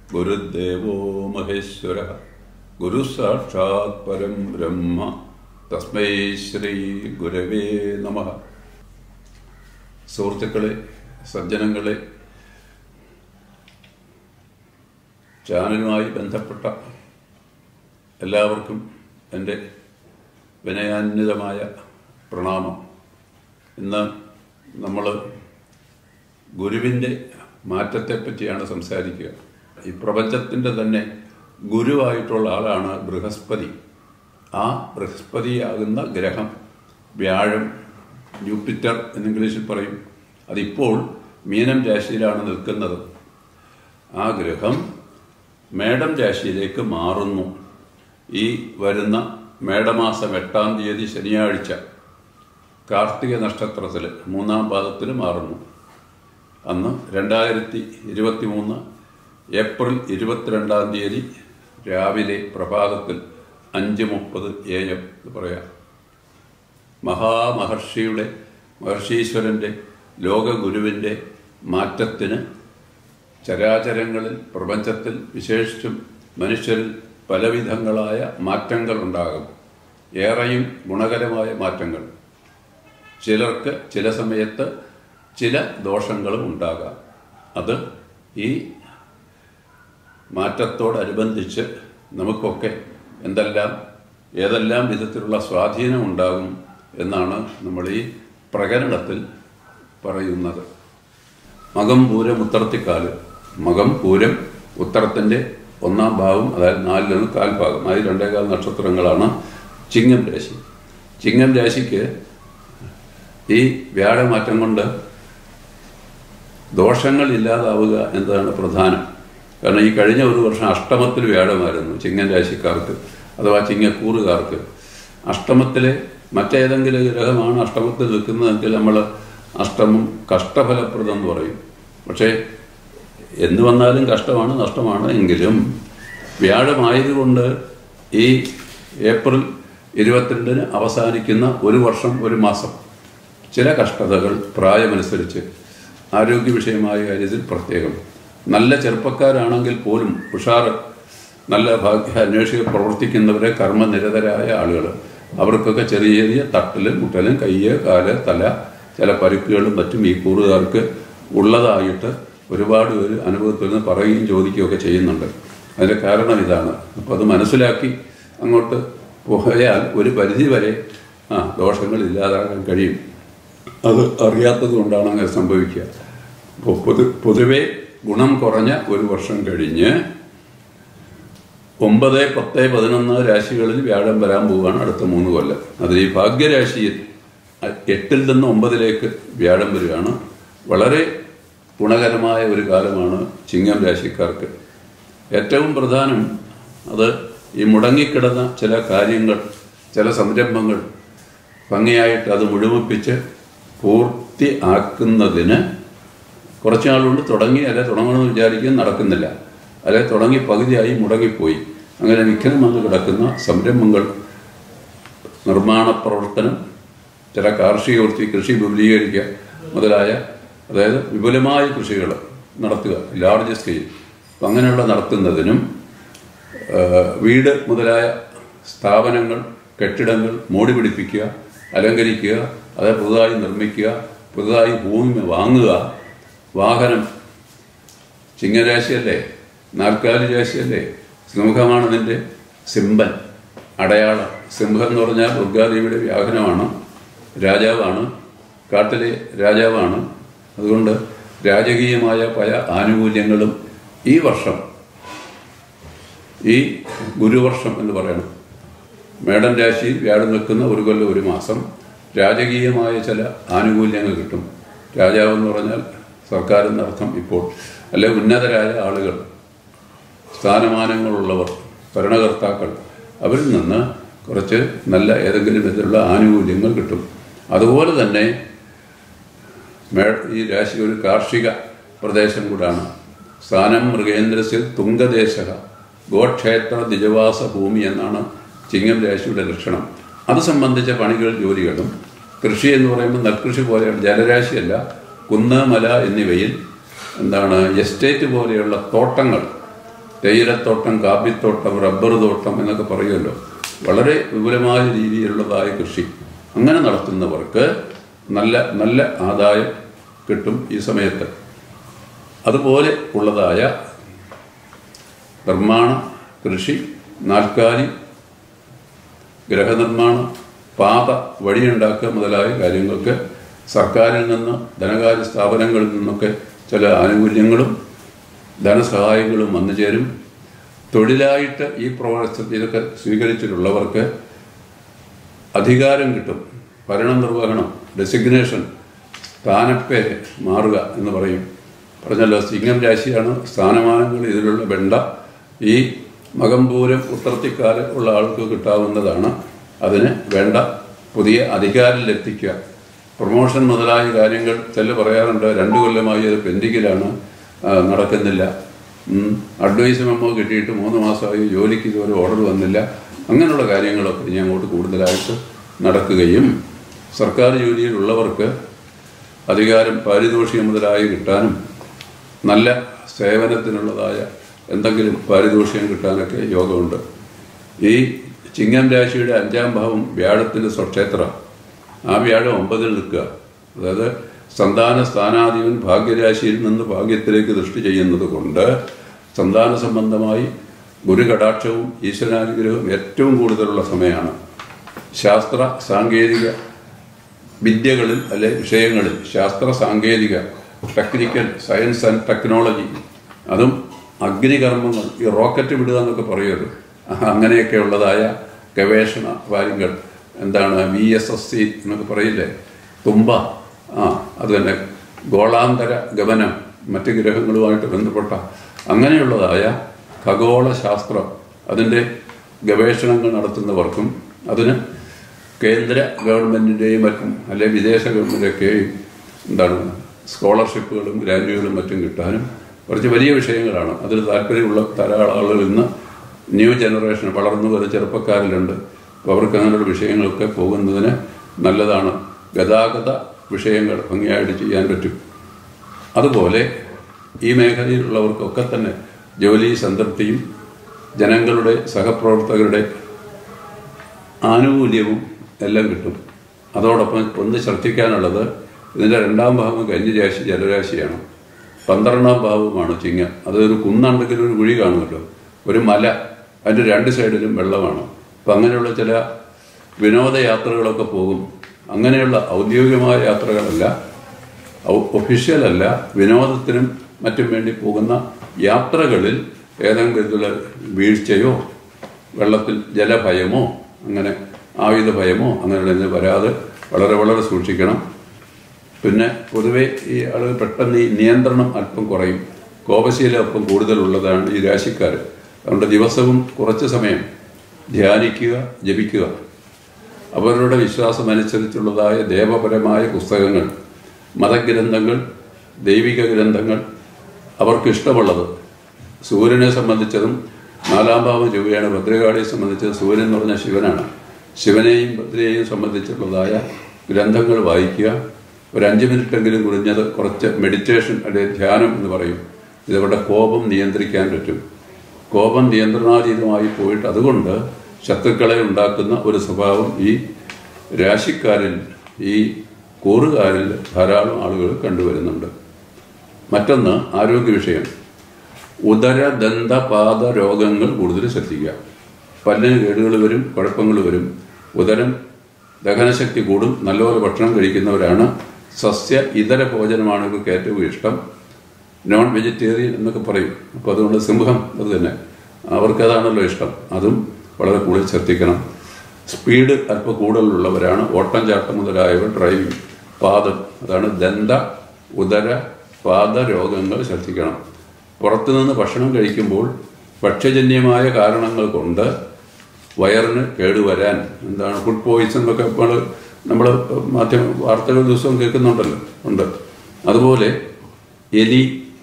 ഗുരുദേവോ മഹേശ്വര ഗുരു സാക്ഷാത് പരം ബ്രഹ്മ തസ്മൈ ശ്രീ ഗുരവേ നമഃ. സുഹൃത്തുക്കളെ, സജ്ജനങ്ങളെ, ചാനലുമായി ബന്ധപ്പെട്ട എല്ലാവർക്കും എൻ്റെ വിനയാന്വിതമായ പ്രണാമം. ഇന്ന് നമ്മൾ ഗുരുവിൻ്റെ മാറ്റത്തെപ്പറ്റിയാണ് സംസാരിക്കുക. ഈ പ്രപഞ്ചത്തിൻ്റെ തന്നെ ഗുരുവായിട്ടുള്ള ആളാണ് ബൃഹസ്പതി. ആ ബൃഹസ്പതിയാകുന്ന ഗ്രഹം വ്യാഴം, ജൂപ്പിറ്റർ എന്ന് ഇംഗ്ലീഷിൽ പറയും, അതിപ്പോൾ മീനം രാശിയിലാണ് നിൽക്കുന്നത്. ആ ഗ്രഹം മേടം രാശിയിലേക്ക് മാറുന്നു. ഈ വരുന്ന മേടമാസം 8-ാം തീയതി ശനിയാഴ്ച കാർത്തിക നക്ഷത്രത്തിൽ 3-ാം പാദത്തിൽ മാറുന്നു. അന്ന് 2023 ഏപ്രിൽ 22-ാം തീയതി രാവിലെ പ്രഭാതത്തിൽ 5:30 AM എന്ന് പറയാം. മഹർഷീശ്വരൻ്റെ ലോകഗുരുവിൻ്റെ മാറ്റത്തിന് ചരാചരങ്ങളിൽ, പ്രപഞ്ചത്തിൽ, വിശേഷിച്ചും മനുഷ്യരിൽ പലവിധങ്ങളായ മാറ്റങ്ങളുണ്ടാകും. ഏറെയും ഗുണകരമായ മാറ്റങ്ങൾ. ചിലർക്ക് ചില സമയത്ത് ചില ദോഷങ്ങളും ഉണ്ടാകാം. അത് ഈ മാറ്റത്തോടനുബന്ധിച്ച് നമുക്കൊക്കെ ഏതെല്ലാം വിധത്തിലുള്ള സ്വാധീനം ഉണ്ടാകും എന്നാണ് നമ്മൾ ഈ പ്രകരണത്തിൽ പറയുന്നത്. മകം, പൂരം, ഉത്രത്തിക്കാല്. മകം, പൂരം, ഉത്തരത്തിൻ്റെ 1-ാം ഭാഗം, അതായത് 4-1/4 ഭാഗം, അതിൽ 2.25 നക്ഷത്രങ്ങളാണ് ചിങ്ങം രാശി. ചിങ്ങം രാശിക്ക് ഈ വ്യാഴമാറ്റം കൊണ്ട് ദോഷങ്ങൾ ഇല്ലാതാവുക എന്നതാണ് പ്രധാനം. കാരണം ഈ കഴിഞ്ഞ ഒരു വർഷം അഷ്ടമത്തിൽ വ്യാഴമായിരുന്നു ചിങ്ങം രാശിക്കാർക്ക്, അഥവാ ചിങ്ങക്കൂറുകാർക്ക്. അഷ്ടമത്തിലെ മറ്റേതെങ്കിലും ഗ്രഹമാണ് അഷ്ടമത്തിൽ നിൽക്കുന്നതെങ്കിൽ നമ്മൾ അഷ്ടമം കഷ്ടഫലപ്രദം എന്ന് പറയും. പക്ഷേ എന്ന് വന്നാലും കഷ്ടമാണ്, നഷ്ടമാണ്. എങ്കിലും വ്യാഴമായതുകൊണ്ട് ഈ ഏപ്രിൽ 22-ന് അവസാനിക്കുന്ന ഒരു വർഷം, ഒരു മാസം ചില കഷ്ടതകൾ പ്രായമനുസരിച്ച്, ആരോഗ്യ വിഷയമായ കാര്യത്തിൽ പ്രത്യേകം. നല്ല ചെറുപ്പക്കാരാണെങ്കിൽ പോലും ഉഷാറ്, നല്ല ഭാഗ്യ അന്വേഷിച്ച് പ്രവർത്തിക്കുന്നവരെ, കർമ്മനിരതരായ ആളുകൾ, അവർക്കൊക്കെ ചെറിയ ചെറിയ തട്ടലും മുട്ടലും, കയ്യ്, കാല്, തല, ചില പരുക്കുകളും മറ്റും ഈ കൂറുകാർക്ക് ഉള്ളതായിട്ട് ഒരുപാട് പേര് അനുഭവത്തിൽ നിന്ന് പറയുകയും ചോദിക്കുകയൊക്കെ ചെയ്യുന്നുണ്ട്. അതിൻ്റെ കാരണം ഇതാണ്. അപ്പോൾ അത് മനസ്സിലാക്കി അങ്ങോട്ട് പോയാൽ ഒരു പരിധി വരെ ദോഷങ്ങൾ ഇല്ലാതാകാൻ കഴിയും. അത് അറിയാത്തത് കൊണ്ടാണ് അങ്ങനെ സംഭവിക്കുക. അപ്പോൾ പൊതുവെ ഗുണം കുറഞ്ഞ ഒരു വർഷം കഴിഞ്ഞ് 9, 10, 11 രാശികളിൽ വ്യാഴം വരാൻ പോവുകയാണ് അടുത്ത 3 കൊല്ലം. അതിൽ ഈ ഭാഗ്യരാശിയിൽ 8-ൽ നിന്ന് 9-ലേക്ക് വ്യാഴം വരികയാണ്. വളരെ ഗുണകരമായ ഒരു കാലമാണ് ചിങ്ങം രാശിക്കാർക്ക്. ഏറ്റവും പ്രധാനം അത് ഈ മുടങ്ങിക്കിടന്ന ചില കാര്യങ്ങൾ, ചില സംരംഭങ്ങൾ ഭംഗിയായിട്ട് അത് മുഴുമിപ്പിച്ച് പൂർത്തി ആക്കുന്നതിന് കുറച്ച് നാളുകൊണ്ട് തുടങ്ങി, അല്ലെ തുടങ്ങണമെന്ന് വിചാരിക്കും, നടക്കുന്നില്ല, അല്ലെ തുടങ്ങി പകുതിയായി മുടങ്ങിപ്പോയി, അങ്ങനെ വിഘ്നം വന്ന് കിടക്കുന്ന സംരംഭങ്ങൾ, നിർമ്മാണ പ്രവർത്തനം, ചില കാർഷിക വൃത്തി, കൃഷി വിപുലീകരിക്കുക മുതലായ, അതായത് വിപുലമായ കൃഷികൾ നടത്തുക, ലാർജ് സ്കെയിൽ. അപ്പം അങ്ങനെയുള്ള നടത്തുന്നതിനും വീട് മുതലായ സ്ഥാപനങ്ങൾ, കെട്ടിടങ്ങൾ മോടി പിടിപ്പിക്കുക, അലങ്കരിക്കുക, അത് പുതുതായി നിർമ്മിക്കുക, പുതുതായി ഭൂമി വാങ്ങുക, വാഹനം, ചിങ്ങരാശിയല്ലേ, 4-കാലി രാശിയല്ലേ, സിംഹമാണ് അതിൻ്റെ സിംബൽ, അടയാളം. സിംഹം എന്ന് പറഞ്ഞാൽ ദുർഗാദേവിയുടെ വാഹനമാണ്, രാജാവാണ്, കാട്ടിലെ രാജാവാണ്. അതുകൊണ്ട് രാജകീയമായ പല ആനുകൂല്യങ്ങളും ഈ വർഷം, ഈ ഗുരുവർഷം എന്ന് പറയണം, മേടൻ രാശിയിൽ വ്യാഴം നിൽക്കുന്ന 1 കൊല്ലം 1 മാസം രാജകീയമായ ചില ആനുകൂല്യങ്ങൾ കിട്ടും. രാജാവെന്ന് പറഞ്ഞാൽ സർക്കാർ എന്നർത്ഥം ഇപ്പോൾ, അല്ലെ ഉന്നതരായ ആളുകൾ, സ്ഥാനമാനങ്ങളുള്ളവർ, ഭരണകർത്താക്കൾ, അവരിൽ നിന്ന് കുറച്ച് നല്ല ഏതെങ്കിലും വിധത്തിലുള്ള ആനുകൂല്യങ്ങൾ കിട്ടും. അതുപോലെ തന്നെ ഈ രാശി ഒരു കാർഷിക പ്രദേശം കൂടാണ്. സ്ഥാനം മൃഗേന്ദ്രസ്യ തുംഗദേശ ഗോക്ഷേത്ര ദ്വിജവാസ ഭൂമി എന്നാണ് ചിങ്ങം രാശിയുടെ ലക്ഷണം. അത് സംബന്ധിച്ച പണികൾ, ജോലികളും. കൃഷി എന്ന് പറയുമ്പോൾ നെൽകൃഷി പോലെയാണ്, ജലരാശിയല്ല. കുന്ന്, മല എന്നിവയിൽ എസ്റ്റേറ്റ് പോലെയുള്ള തോട്ടങ്ങൾ, തേയിലത്തോട്ടം, കാപ്പിത്തോട്ടം, റബ്ബർ തോട്ടം എന്നൊക്കെ പറയുമല്ലോ. വളരെ വിപുലമായ രീതിയിലുള്ളതായ കൃഷി അങ്ങനെ നടത്തുന്നവർക്ക് നല്ല നല്ല ആദായം കിട്ടും ഈ സമയത്ത്. അതുപോലെ ഉള്ളതായ നിർമ്മാണ, കൃഷി, നാൽക്കാലി, ഗൃഹനിർമ്മാണം, പാത, വഴിയുണ്ടാക്കുക മുതലായ കാര്യങ്ങൾക്ക് സർക്കാരിൽ നിന്ന്, ധനകാര്യ സ്ഥാപനങ്ങളിൽ നിന്നൊക്കെ ചില ആനുകൂല്യങ്ങളും ധനസഹായങ്ങളും വന്നു ചേരും. തൊഴിലായിട്ട് ഈ പ്രവർത്തനം ഇതൊക്കെ സ്വീകരിച്ചിട്ടുള്ളവർക്ക് അധികാരം കിട്ടും. ഭരണനിർവഹണം, ഡെസിഗ്നേഷൻ, സ്ഥാനപ്പേര് മാറുക എന്ന് പറയും. പറഞ്ഞല്ലോ, ചിങ്ങം രാശിയാണ് സ്ഥാനമാനങ്ങൾ. ഇതിലുള്ള വെണ്ട ഈ മകംപൂരം, ഉത്രത്തിക്കാല് ഉള്ള ആൾക്ക് കിട്ടാവുന്നതാണ്. അതിന് വേണ്ട പുതിയ അധികാരത്തിലെത്തിക്കുക. പ്രൊമോഷൻ മുതലായ കാര്യങ്ങൾ ചില പറയാറുണ്ട്, 2 കൊല്ലമായി അത് പെൻഡിങ്ങിലാണ്, നടക്കുന്നില്ല. അഡ്വൈസ് മെമ്മോ കിട്ടിയിട്ട് 3 മാസമായി, ജോലിക്ക് ഇതുവരെ ഓർഡർ വന്നില്ല. അങ്ങനെയുള്ള കാര്യങ്ങളൊക്കെ ഇനി അങ്ങോട്ട് കൂടുതലായിട്ട് നടക്കുകയും സർക്കാർ ജോലിയിലുള്ളവർക്ക് അധികാരം, പാരിതോഷികം മുതലായി കിട്ടാനും നല്ല സേവനത്തിനുള്ളതായ എന്തെങ്കിലും പാരിതോഷികം കിട്ടാനൊക്കെ യോഗമുണ്ട്. ഈ ചിങ്ങം രാശിയുടെ 5ാം ഭാവം വ്യാഴത്തിൻ്റെ സ്വക്ഷേത്ര. ആ വ്യാഴം 9ൽ നിൽക്കുക. അതായത് സന്താന സ്ഥാനാധിപൻ ഭാഗ്യരാശിയിൽ നിന്ന് ഭാഗ്യത്തിലേക്ക് ദൃഷ്ടി ചെയ്യുന്നത് കൊണ്ട് സന്താന സംബന്ധമായി ഗുരുകടാക്ഷവും ഈശ്വരാനുഗ്രഹവും ഏറ്റവും കൂടുതലുള്ള സമയമാണ്. ശാസ്ത്ര സാങ്കേതിക വിദ്യകളിൽ അല്ലെ വിഷയങ്ങളിൽ, ശാസ്ത്ര സാങ്കേതിക ടെക്നിക്കൽ സയൻസ് ആൻഡ് ടെക്നോളജി, അതും അഗ്നികർമ്മങ്ങൾ, ഈ റോക്കറ്റ് വിടുക എന്നൊക്കെ പറയുമല്ലോ, അങ്ങനെയൊക്കെ ഉള്ളതായ ഗവേഷണ കാര്യങ്ങൾ, എന്താണ് VSSC എന്നൊക്കെ പറയില്ലേ, തുമ്പ, അത് തന്നെ ഗോളാന്തര ഗമനം, മറ്റ് ഗ്രഹങ്ങളുമായിട്ട് ബന്ധപ്പെട്ട അങ്ങനെയുള്ളതായ ഖഗോള ശാസ്ത്രം, അതിൻ്റെ ഗവേഷണങ്ങൾ നടത്തുന്നവർക്കും അതിന് കേന്ദ്ര ഗവൺമെൻറ്റിൻ്റെയും മറ്റും അല്ലെ വിദേശ ഗവൺമെൻറ്റൊക്കെയും സ്കോളർഷിപ്പുകളും ഗ്രാൻറ്റുകളും മറ്റും കിട്ടാനും കുറച്ച് വലിയ വിഷയങ്ങളാണ്. അതിൽ താല്പര്യമുള്ള ധാരാളം ആളുകൾ ഇന്ന് ന്യൂ ജനറേഷൻ വളർന്നു വരുന്ന ചെറുപ്പക്കാരിലുണ്ട്. അപ്പോൾ അവർക്ക് അങ്ങനെയുള്ള വിഷയങ്ങളൊക്കെ പോകുന്നതിന് നല്ലതാണ്. ഗതാഗത വിഷയങ്ങൾ ഭംഗിയായിട്ട് ചെയ്യാൻ പറ്റും. അതുപോലെ ഈ മേഖലയിലുള്ളവർക്കൊക്കെ തന്നെ ജോലി സംതൃപ്തിയും ജനങ്ങളുടെ സഹപ്രവർത്തകരുടെ ആനുകൂല്യവും എല്ലാം കിട്ടും. അതോടൊപ്പം ഒന്ന് ശ്രദ്ധിക്കാനുള്ളത്, ഇതിൻ്റെ 2ാം ഭാവം കന്നിരാശി, ജലരാശിയാണ്. 12ാം ഭാവമാണ് ചിങ്ങം. അതൊരു കുന്നുണ്ടെങ്കിലും ഒരു കുഴി കാണുമല്ലോ, ഒരു മല, അതിൻ്റെ 2 സൈഡിലും വെള്ളമാണ്. അപ്പം അങ്ങനെയുള്ള ചില വിനോദയാത്രകളൊക്കെ പോകും. അങ്ങനെയുള്ള ഔദ്യോഗികമായ യാത്രകളല്ല, ഒഫീഷ്യലല്ല, വിനോദത്തിനും മറ്റും വേണ്ടി പോകുന്ന യാത്രകളിൽ ഏതെങ്കിലും വീഴ്ചയോ വെള്ളത്തിൽ ജലഭയമോ അങ്ങനെ ആയുധ ഭയമോ അങ്ങനെയുള്ള വരാതെ വളരെ വളരെ സൂക്ഷിക്കണം. പിന്നെ പൊതുവെ ഈ ആളുകൾ പെട്ടെന്ന് ഈ നിയന്ത്രണം അല്പം കുറയും. കോപശീലം അല്പം കൂടുതലുള്ളതാണ് ഈ രാശിക്കാർ. അതുകൊണ്ട് ദിവസവും കുറച്ച് സമയം ധ്യാനിക്കുക, ജപിക്കുക. അവരുടെ വിശ്വാസമനുസരിച്ചുള്ളതായ ദേവപരമായ പുസ്തകങ്ങൾ, മതഗ്രന്ഥങ്ങൾ, ദൈവിക ഗ്രന്ഥങ്ങൾ, അവർക്കിഷ്ടമുള്ളത്. സൂര്യനെ സംബന്ധിച്ചതും 4ാം ഭാവം ചൊവ്വയാണ്. ഭദ്രകാളിയെ സംബന്ധിച്ചത് സൂര്യൻ എന്ന് പറഞ്ഞാൽ ശിവനാണ്. ശിവനെയും ഭദ്രയെയും സംബന്ധിച്ചുള്ളതായ ഗ്രന്ഥങ്ങൾ വായിക്കുക. ഒരു 5 മിനിറ്റെങ്കിലും കുറഞ്ഞത് കുറച്ച് മെഡിറ്റേഷൻ അല്ലെങ്കിൽ ധ്യാനം എന്ന് പറയും. ഇതവരുടെ കോപം നിയന്ത്രിക്കാൻ പറ്റും. കോപം നിയന്ത്രണാതീതമായി പോയിട്ട് അതുകൊണ്ട് ശത്രുക്കളെ ഉണ്ടാക്കുന്ന ഒരു സ്വഭാവം ഈ രാശിക്കാരിൽ, ഈ കൂറുകാരിൽ ധാരാളം ആളുകൾ കണ്ടുവരുന്നുണ്ട്. മറ്റൊന്ന് ആരോഗ്യ വിഷയം. ഉദര, ദന്ത, പാദ രോഗങ്ങൾ കൂടുതൽ ശ്രദ്ധിക്കുക. പല്ലിന് കേടുകൾ വരും, കുഴപ്പങ്ങൾ വരും. ഉദരം, ദഹനശക്തി കൂടും. നല്ലപോലെ ഭക്ഷണം കഴിക്കുന്നവരാണ്. സസ്യ ഇതര ഭോജനമാണ് ഇവർക്ക് ഏറ്റവും ഇഷ്ടം. നോൺ വെജിറ്റേറിയൻ എന്നൊക്കെ പറയും. അപ്പോൾ അതുകൊണ്ട് സിംഹം അത് തന്നെ, അവർക്കതാണല്ലോ ഇഷ്ടം. അതും വളരെ കൂടുതൽ ശ്രദ്ധിക്കണം. സ്പീഡ് അല്പം കൂടുതലുള്ളവരാണ്. ഓട്ടം ചാട്ടം മുതലായവ, ഡ്രൈവിംഗ്. പാദം, അതാണ് ദന്ത, ഉദര, പാദ രോഗങ്ങൾ ശ്രദ്ധിക്കണം. പുറത്തുനിന്ന് ഭക്ഷണം കഴിക്കുമ്പോൾ ഭക്ഷ്യജന്യമായ കാരണങ്ങൾ കൊണ്ട് വയറിന് കേടുവരാൻ, ഫുഡ് പോയിസൺ എന്നൊക്കെ നമ്മൾ മാധ്യമ വാർത്തകൾ ദിവസവും കേൾക്കുന്നുണ്ടല്ലോ, ഉണ്ട്. അതുപോലെ എലി,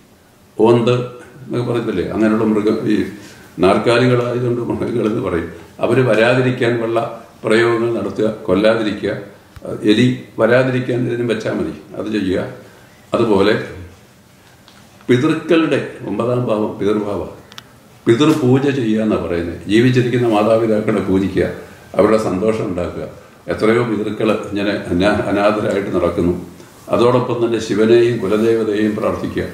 ഓന്ത് എന്നൊക്കെ പറയത്തില്ലേ, അങ്ങനെയുള്ള മൃഗം, ഈ നാർക്കാലികളായതുകൊണ്ട് മൃഗങ്ങളെന്ന് പറയും. അവർ വരാതിരിക്കാൻ ഉള്ള പ്രയോഗങ്ങൾ നടത്തുക, കൊല്ലാതിരിക്കുക. എലി വരാതിരിക്കാൻ ഇതിനും വെച്ചാൽ മതി, അത് ചെയ്യുക. അതുപോലെ പിതൃക്കളുടെ 9ാം ഭാവം പിതൃഭാവ, പിതൃപൂജ ചെയ്യുക എന്നാണ് പറയുന്നത്. ജീവിച്ചിരിക്കുന്ന മാതാപിതാക്കളെ പൂജിക്കുക, അവരുടെ സന്തോഷം ഉണ്ടാക്കുക. എത്രയോ പിതൃക്കൾ ഇങ്ങനെ അനാഥരായിട്ട് നടക്കുന്നു. അതോടൊപ്പം തന്നെ ശിവനെയും കുലദേവതയെയും പ്രാർത്ഥിക്കുക.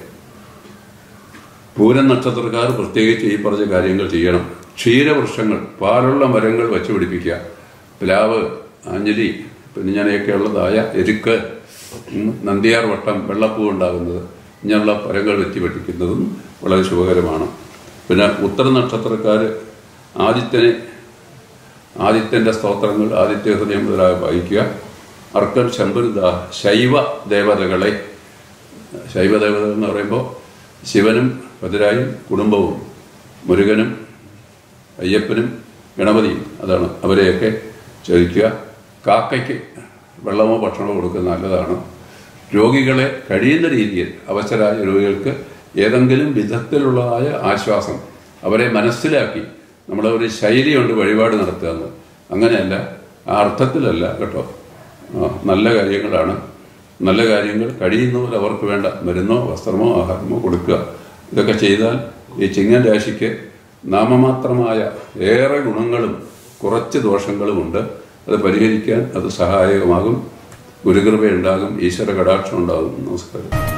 പൂരം നക്ഷത്രക്കാർ പ്രത്യേകിച്ച് ഈ പറഞ്ഞ കാര്യങ്ങൾ ചെയ്യണം. ക്ഷീരവൃക്ഷങ്ങൾ, പാലുള്ള മരങ്ങൾ വച്ചു പിടിപ്പിക്കുക. പ്ലാവ്, ആഞ്ഞിലി, പിന്നിങ്ങനെയൊക്കെയുള്ളതായ എരുക്ക്, നന്ദിയാർ വട്ടം, വെള്ളപ്പൂ ഉണ്ടാകുന്നത്, ഇങ്ങനെയുള്ള മരങ്ങൾ വെച്ച് പിടിപ്പിക്കുന്നതും വളരെ ശുഭകരമാണ്. പിന്നെ ഉത്തര നക്ഷത്രക്കാർ ആദിത്യൻ്റെ സ്തോത്രങ്ങൾ, ആദിത്യ ഹൃദയം മുതലായ വായിക്കുക. അർക്കൻ ശമ്പരുദ, ശൈവ ദേവതകൾ എന്ന് പറയുമ്പോൾ ശിവനും ഭദ്രായും കുടുംബവും, മുരുകനും അയ്യപ്പനും ഗണപതിയും, അതാണ്. അവരെയൊക്കെ ചോദിക്കുക. കാക്കയ്ക്ക് വെള്ളമോ ഭക്ഷണമോ കൊടുക്കുന്നത് നല്ലതാണ്. രോഗികളെ കഴിയുന്ന രീതിയിൽ, അവശരായ രോഗികൾക്ക് ഏതെങ്കിലും വിധത്തിലുള്ളതായ ആശ്വാസം അവരെ മനസ്സിലാക്കി നമ്മളെ ഒരു ശൈലിയുണ്ട് വഴിപാട് നടത്തുകയെന്ന്. അങ്ങനെയല്ല, ആ അർത്ഥത്തിലല്ല കേട്ടോ. നല്ല കാര്യങ്ങളാണ്. നല്ല കാര്യങ്ങൾ കഴിയുന്നവർ അവർക്ക് വേണ്ട മരുന്നോ വസ്ത്രമോ ആഹാരമോ കൊടുക്കുക. ഇതൊക്കെ ചെയ്താൽ ഈ ചിങ്ങൻ രാശിക്ക് നാമമാത്രമായ ഏറെ ഗുണങ്ങളും കുറച്ച് ദോഷങ്ങളുമുണ്ട്. അത് പരിഹരിക്കാൻ അത് സഹായകമാകും. ഗുരുകൃപയുണ്ടാകും, ഈശ്വര കടാക്ഷം ഉണ്ടാകും. നമസ്കാരം.